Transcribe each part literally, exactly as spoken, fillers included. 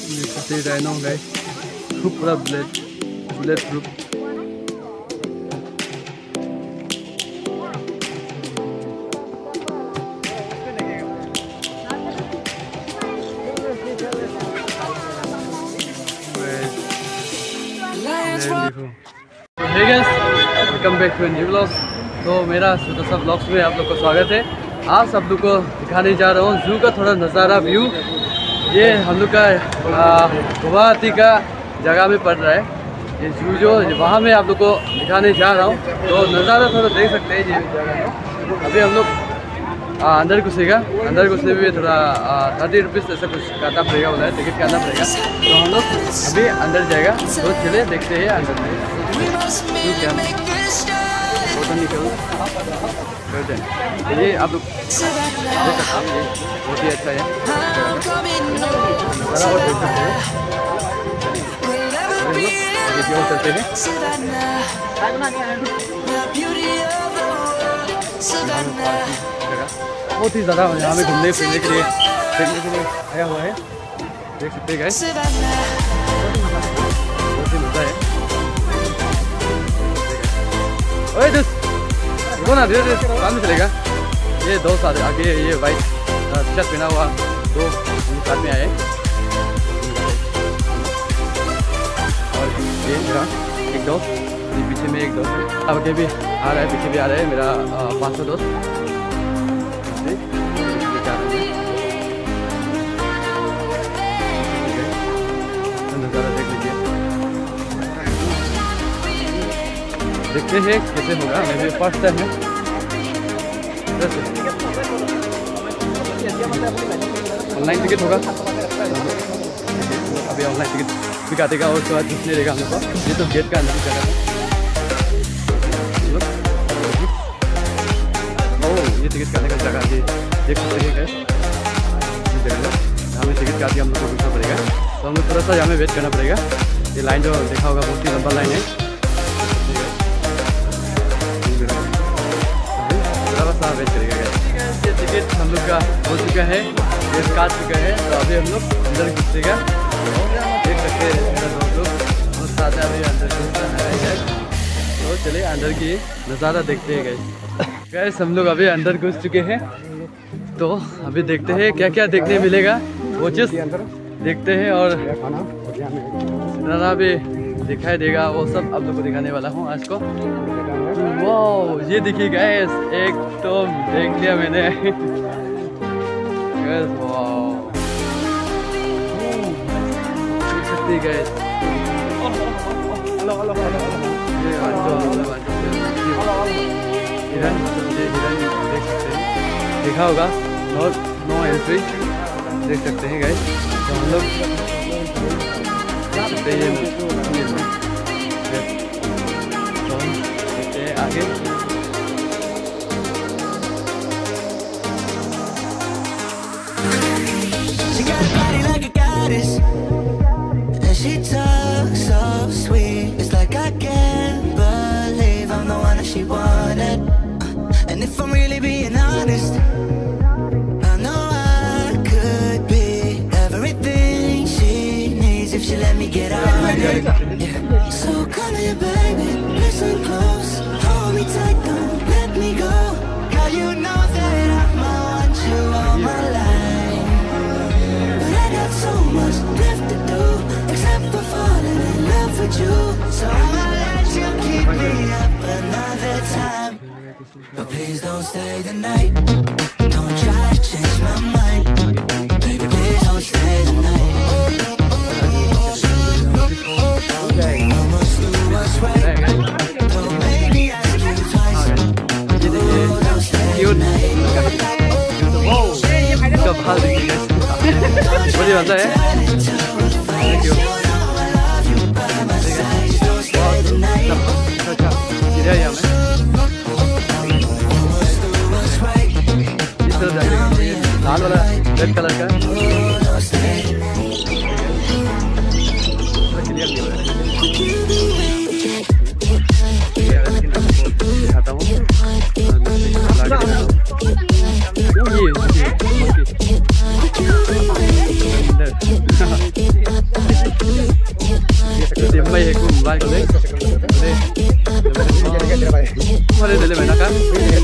ये रहना गाइस, पूरा blood blood proof. Welcome back to new blog. तो मेरा छोटा सा ब्लॉग्स में आप लोग का स्वागत है। आज सब लोग को दिखाने जा रहा हूँ जू का थोड़ा नज़ारा व्यू। ये हम लोग का गुवाहाटी का जगह में पड़ रहा है ये जू, जो वहाँ में आप लोग को दिखाने जा रहा हूँ। तो नज़ारा थोड़ा देख सकते हैं ये जगह। अभी हम लोग अंदर घुसेगा, अंदर घुसने में थोड़ा थर्टी रुपीज़ ऐसा कुछ काटना पड़ेगा, बोला है टिकट काटना पड़ेगा। तो हम लोग अभी अंदर जाएगा, तो चले देखते हैं अंदर में क्या फोटो निकल करते हैं। ये आप लोग देख सकते हैं, ये बहुत ही अच्छा है सारा, और देख सकते हैं क्यों चलते हैं। बहुत ही ज़्यादा यहाँ में घूमने फिरने के लिए देखने के लिए आया हुआ है, देख सकते हैं गाइस, बहुत ही मज़ा है। ओए दोस्त देखो ना, धीरे धीरे साथ में चलेगा। ये दो साथ आगे ये वाइट शर्ट पहना हुआ दो साथ में आए, और ये मेरा एक दोस्त, ये पीछे में एक दोस्त है, अब आगे भी आ रहा है, पीछे भी आ रहा है मेरा पाँच सौ दोस्त। नज़ारा देख लीजिए, देखते हैं कैसे होगा। मेरे फर्स्ट टाइम है, ऑनलाइन टिकट होगा, अभी ऑनलाइन टिकट भी काटेगा और उसके बाद कुछ नहीं रहेगा हम लोग को। ये तो गेट का अंदर जगह है। ओह, ये टिकट काटने का जगह है, देख सकते हैं गाइस, ये जगह जहाँ में टिकट काट के हम लोग को रुकना पड़ेगा। तो हम लोग थोड़ा सा यहाँ में वेट करना पड़ेगा। ये लाइन जो देखा होगा बहुत ही लंबा लाइन है, थोड़ा सा वेट करेगा। ये टिकट हम लोग का हो चुका है, ये काट चुका है। तो अभी हम लोग अंदर घुसेगा, देख सकते हैं हम लोग बहुत साथ अभी अंदर घुसना है। तो चलिए अंदर की नज़ारा देखते हैं गाइस। गाइस हम लोग अभी अंदर घुस चुके हैं, तो अभी देखते हैं क्या क्या देखने मिलेगा, वो चीज़ देखते हैं और नज़ारा भी दिखाई देगा, वो सब आप लोग को दिखाने वाला हूँ आज को। वाओ, ये देखिए गाइस, एक तो देख लिया मैंने गाइस, वाओ देख सकते हैं गाइस, ये हिरन, ये हिरन देख सकते हैं, देखा होगा नो नो एंट्री, देख सकते हैं गाइस। तो हम लोग देख सकते हैं, तो हम देखते हैं आगे। And if I'm really being honest, I know I could be everything she needs if she let me get on it. Yeah. So come here, baby, listen close, hold me tight, don't let me go. Girl, you know that I'ma want you all my life, but I got so much left to do, except for falling in love with you. So I'ma let you keep me up another time, but please don't stay the night. Don't try to change my mind, baby, please don't stay the night. I must do what's right, don't make me ask you twice. Don't stay the night. बड़ी मजा है, thank you. अच्छा गिरा यहाँ में इस तरह जाएगा, लाल वाला रेड कलर का क्लियर नहीं हो रहा है, दिखाता हूँ। ये mobil ko din. Boleh dele main kan?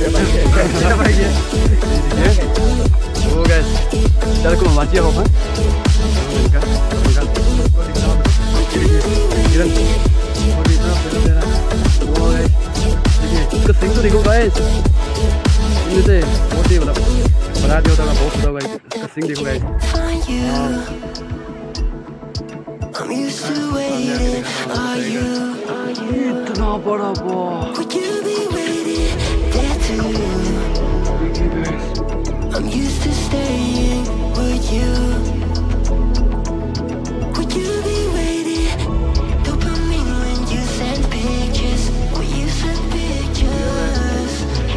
Oh guys, चल को मत जाओ हाँ. इसका सिंग तो देखो guys. ini teh मोटी वाला बना दिया था बहुत बड़ा guys. इसका सिंग देखो guys. I'm used to waiting. Are you? इतना बड़ा वो. Would you be waiting there too? I'm used to staying. Would you? Would you be waiting? Dopamine when you send pictures. When you send pictures.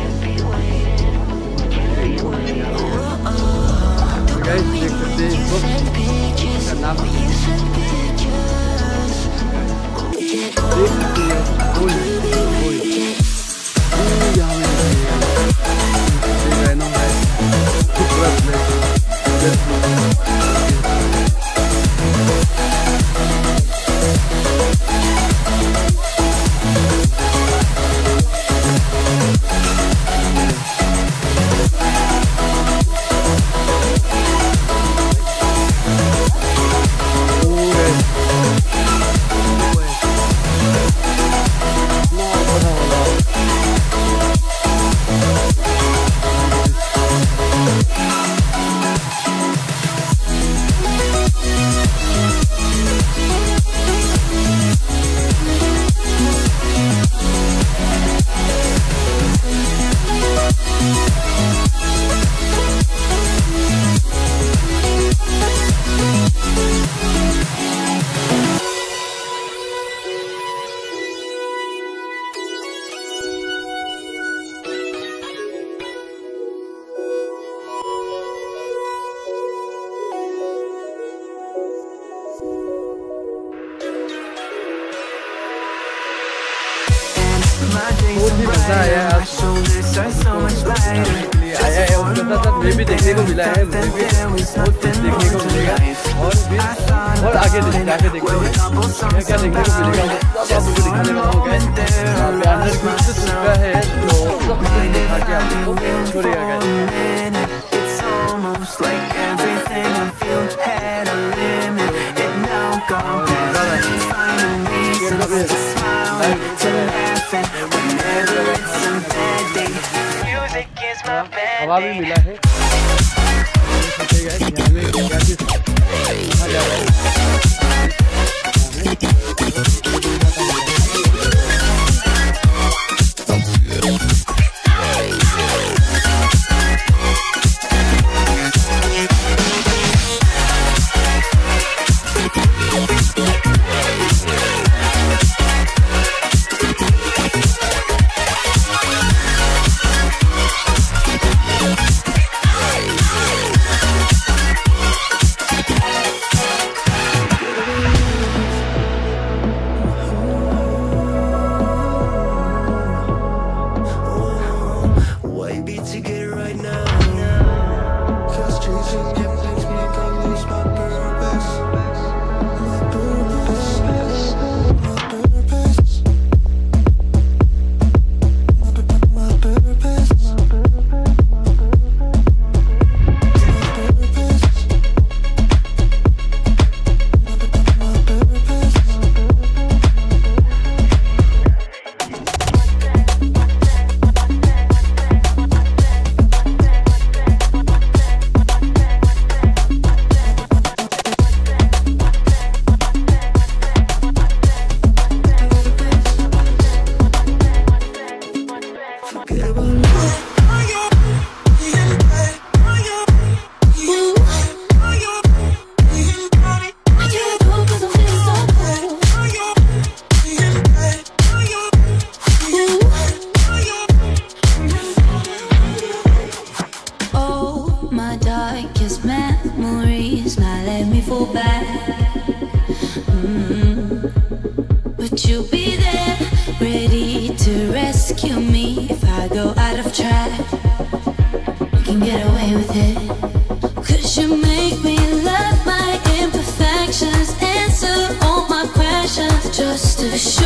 Oh, oh. Dopamine when you send pictures. When you send pictures. Yeah. बहुत ही मजा आया आज आया है उसके साथ साथ मैं भी देखने को मिला है मुझे भी बहुत कुछ देखने को मिलेगा और भी और आगे जाके देखेंगे क्या क्या देखने को मिलेगा सब आपको दिखाने वाला हूँ गाइस यहाँ पे अंदर कुछ तो चुका है तो सब कुछ दिखा के आपको छोड़ेगा हवा भी मिला है Just to show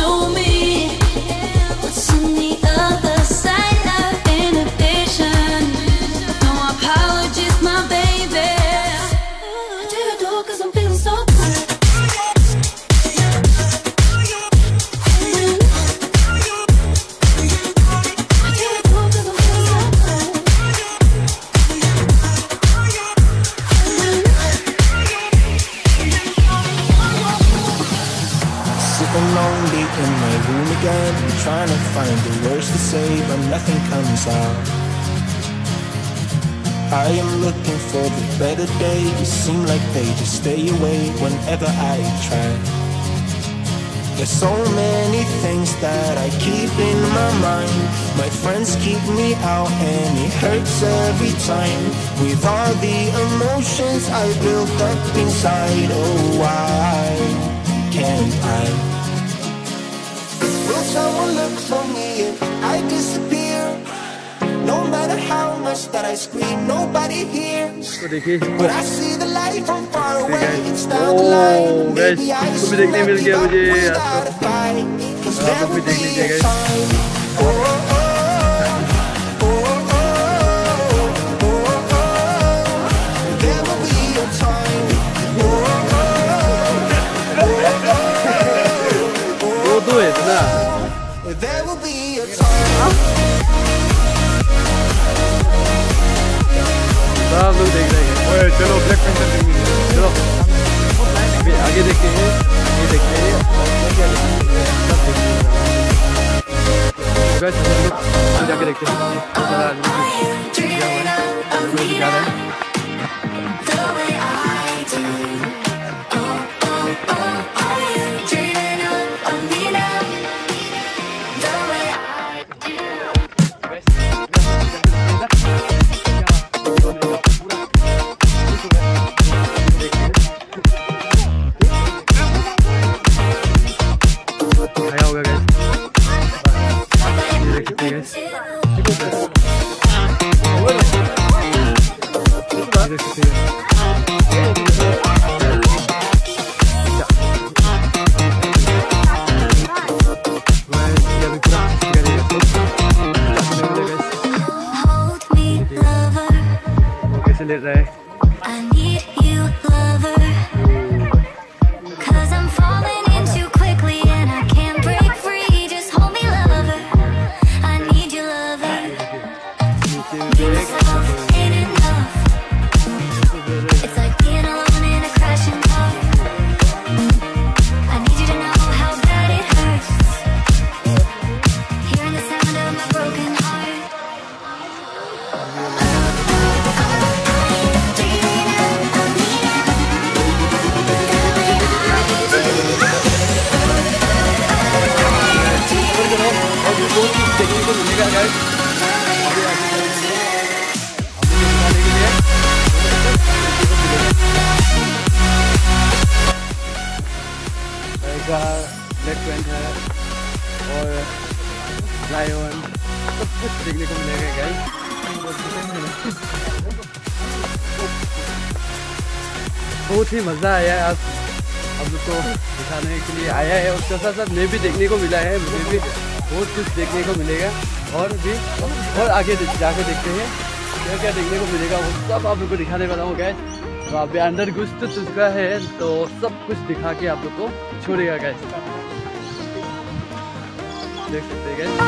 and lonely in my room again. I'm trying to find the words to say, but nothing comes out. I am looking for the better days, seem like they just stay away whenever I try. There's so many things that I keep in my mind. My friends keep me out and it hurts every time. With all the emotions I built up inside, oh why can't I? Will someone look for me if I disappear? No matter how much that I scream, nobody hears. But I see the light from far away, it's down the line. Maybe I should not give up without a fight, 'cause there will be a time. Oh, oh, oh, oh, oh, oh, oh, oh. There will be a time. Oh, oh, oh, oh, oh, oh. There will be a time. सब लोग देख रहे हैं। ओए चलो black panther देखने चलो। अभी आगे देखते हैं, ये देखते हैं, सब देखते हैं। बस हम लोग आगे जाके देखते हैं। चला क्या हुआ है? लोग दिखा रहे हैं। लेट रहा है। देखने को मिलेगा गाइस अभी आगे दिखाने के लिए ब्लैक पैंथर और लायन सब कुछ देखने को मिलेगा गाइस। बहुत ही मज़ा आया आज हम लोग को दिखाने के लिए आया है और साथ साथ मैं भी देखने को मिला है। मुझे भी बहुत कुछ देखने को मिलेगा और भी और आगे जाकर देखते हैं क्या क्या देखने को मिलेगा, वो सब आप लोग को दिखाने वाला हूँ गैस। तो आप अंदर घुस तो चुका है तो सब कुछ दिखा के आप लोग को छोड़ेगा गैस। देख सकते हैं गैस।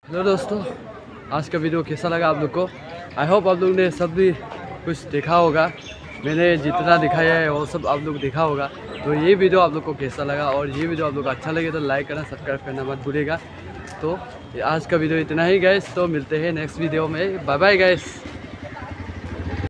हेलो दोस्तों, आज का वीडियो कैसा लगा आप लोग को? आई होप आप लोग ने सब भी कुछ देखा होगा। मैंने जितना दिखाया है वो सब आप लोग देखा होगा। तो ये वीडियो आप लोग को कैसा लगा, और ये वीडियो आप लोग को अच्छा लगे तो लाइक करना, सब्सक्राइब करना मत भूलिएगा। तो आज का वीडियो इतना ही गाइस, तो मिलते हैं नेक्स्ट वीडियो में। Bye bye guys.